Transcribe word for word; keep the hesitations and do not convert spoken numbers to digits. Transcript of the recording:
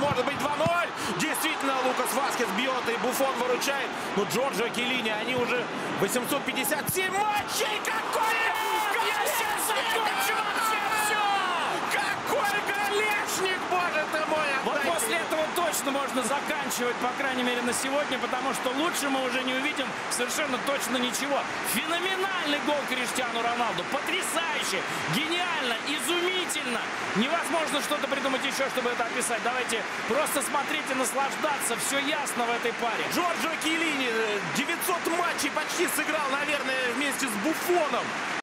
может быть два ноль. Действительно, Лукас Васкес бьет, и Буфон выручает. Но Джорджио Chiellini, они уже восемьсот пятьдесят семь матчей. Какой Я сейчас закончу вообще все! Какой голешник, боже ты мой! Вот отдайте. после этого точно можно заканчивать, по крайней мере, на сегодня, потому что лучше мы уже не увидим совершенно точно ничего. Феноменальный гол Криштиану Роналду. Потрясающе, гениально, изумительно. Невозможно что-то придумать еще, чтобы это описать. Давайте просто смотрите, наслаждаться. Все ясно в этой паре. Джорджио Chiellini девятьсот матчей почти сыграл, наверное, вместе с Буфоном.